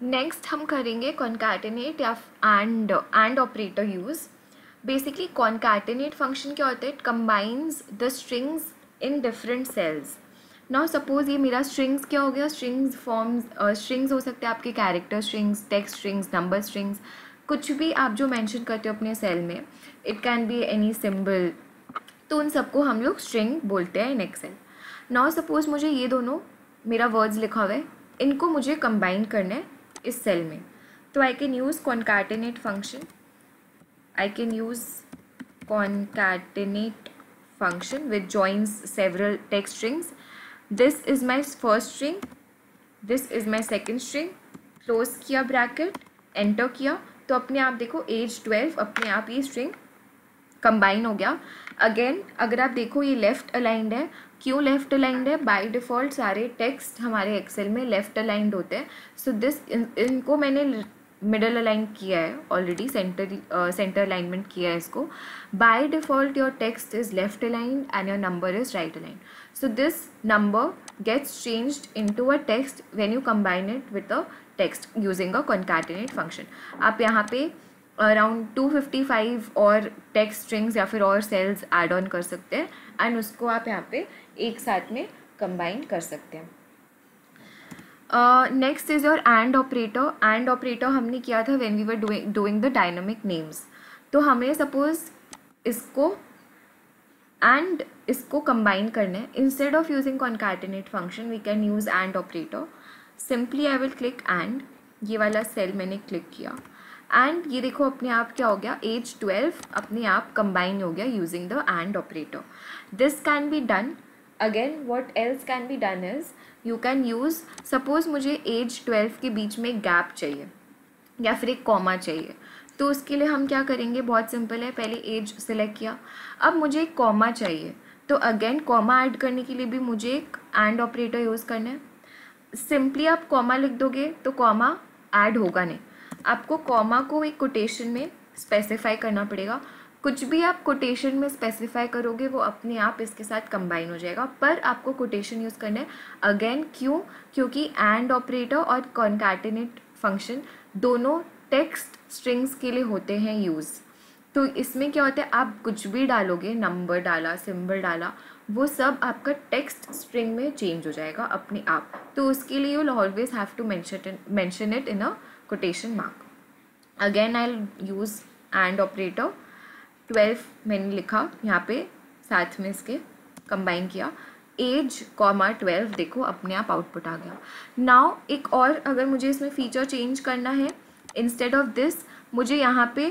Next हम करेंगे concatenate या and operator use. Basically concatenate function क्या होता है? It combines the strings in different cells. Now suppose ये मेरा स्ट्रिंग्स क्या हो गया? स्ट्रिंग्स फॉर्म्स, स्ट्रिंग्स हो सकते हैं आपके character strings, text strings, number strings, कुछ भी आप जो मेंशन करते हो अपने सेल में. It can be any symbol. तो उन सबको हम लोग स्ट्रिंग बोलते हैं इन एक्सेल. नाउ सपोज मुझे ये दोनों मेरा वर्ड्स लिखा हुआ है, इनको मुझे कंबाइन करना है इस सेल में. तो I can use concatenate function. I can use concatenate function which joins several text strings. This is my first string, this is my second string. Close किया ब्रैकेट, एंटर किया, तो अपने आप देखो एज 12 अपने आप ये स्ट्रिंग कंबाइन हो गया. अगेन अगर आप देखो ये लेफ्ट अलाइंड है. क्यों लेफ्ट अलाइंड है? बाय डिफ़ॉल्ट सारे टेक्स्ट हमारे एक्सेल में लेफ्ट अलाइंड होते हैं. सो दिस इनको मैंने मिडल अलाइन किया है ऑलरेडी, सेंटर अलाइनमेंट किया है इसको. By default your text is left aligned and your number is right aligned. So this number gets changed into a text when you combine it with a text using a concatenate function. आप यहाँ पे around 255 और text strings या फिर और sales add on कर सकते हैं एंड उसको आप यहाँ पे एक साथ में कंबाइन कर सकते हैं. Next is your and operator. And operator हमने किया था when we were doing the dynamic names. तो हमें सपोज इसको एंड इसको कंबाइन करना है. Instead of using concatenate function we can use and operator. Simply I will click and, ये वाला सेल मैंने क्लिक किया एंड ये देखो अपने आप क्या हो गया? एज 12 अपने आप कंबाइन हो गया using the and operator. This can be done. Again what else can be done is you can use, suppose मुझे एज 12 के बीच में एक गैप चाहिए या फिर एक कॉमा चाहिए. तो उसके लिए हम क्या करेंगे? बहुत सिंपल है. पहले एज सेलेक्ट किया, अब मुझे एक कॉमा चाहिए. तो अगेन कॉमा ऐड करने के लिए भी मुझे एक एंड ऑपरेटर यूज़ करना है. सिंपली आप कॉमा लिख दोगे तो कॉमा ऐड होगा नहीं. आपको कॉमा को एक कोटेशन में स्पेसिफाई करना पड़ेगा. कुछ भी आप कोटेशन में स्पेसिफाई करोगे वो अपने आप इसके साथ कंबाइन हो जाएगा, पर आपको कोटेशन यूज़ करना है. अगेन क्यों? क्योंकि एंड ऑपरेटर और कॉन्कैटिनेट फंक्शन दोनों टेक्स्ट स्ट्रिंग्स के लिए होते हैं यूज़. तो इसमें क्या होता है? आप कुछ भी डालोगे, नंबर डाला, सिंबल डाला, वो सब आपका टेक्स्ट स्ट्रिंग में चेंज हो जाएगा अपने आप. तो उसके लिए you will always have to mention it in a quotation mark. Again I will use and operator. 12 मैंने लिखा यहाँ पे, साथ में इसके कंबाइन किया. एज कॉमा 12 देखो अपने आप आउटपुट आ गया. नाउ एक और अगर मुझे इसमें फीचर चेंज करना है, इंस्टेड ऑफ दिस मुझे यहाँ पे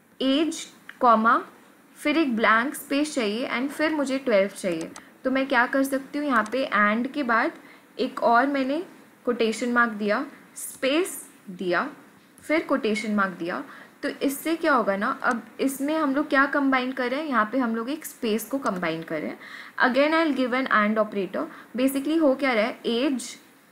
एज कॉमा फिर एक ब्लैंक स्पेस चाहिए एंड फिर मुझे 12 चाहिए. तो मैं क्या कर सकती हूँ? यहाँ पे एंड के बाद एक और मैंने कोटेशन मार्क दिया, स्पेस दिया, फिर कोटेशन मार्क दिया. तो इससे क्या होगा ना, अब इसमें हम लोग क्या कंबाइन कर रहे हैं? यहाँ पे हम लोग एक स्पेस को कंबाइन कर रहे हैं. Again I will give an and operator. Basically हो क्या रहा है? Age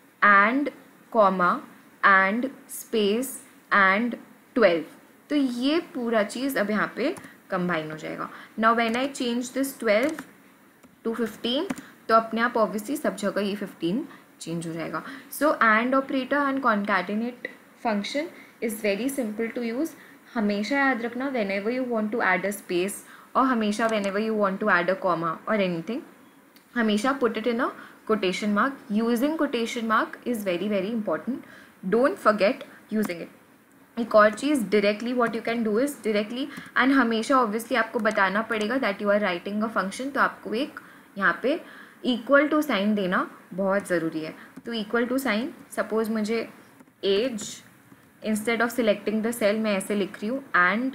and comma and space and 12. तो ये पूरा चीज़ अब यहाँ पे कंबाइन हो जाएगा. Now when I change this 12 to 15 तो अपने आप ऑब्वियसली सब जगह ये 15 चेंज हो जाएगा. So and operator and concatenate function is very simple to use. हमेशा याद रखना whenever you want to add a space और हमेशा whenever you want to add a comma or anything, हमेशा put it in a quotation mark. Using quotation mark is very very important. Don't forget using it. एक और चीज़, directly what you can do is directly, and हमेशा obviously आपको बताना पड़ेगा that you are writing a function. तो आपको एक यहाँ पे equal to साइन देना बहुत ज़रूरी है. तो equal to साइन, सपोज मुझे age, instead of selecting the cell मैं ऐसे लिख रही हूँ एंड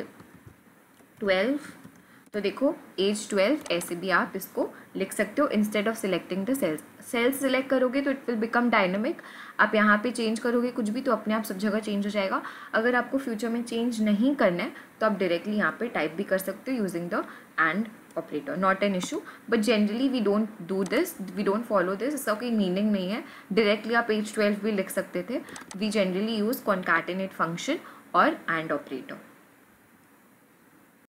12. तो देखो एज 12 ऐसे भी आप इसको लिख सकते हो instead of selecting the cells. Cells select करोगे तो इट विल बिकम डायनामिक. आप यहाँ पे चेंज करोगे कुछ भी तो अपने आप सब जगह चेंज हो जाएगा. अगर आपको फ्यूचर में चेंज नहीं करना है तो आप डायरेक्टली यहाँ पे टाइप भी कर सकते हो using the and operator. Not an issue, but generally we don't do this, we don't follow this. इसका कोई मीनिंग नहीं है. डायरेक्टली आप एज 12 भी लिख सकते थे. We generally use concatenate function और एंड ऑपरेटर.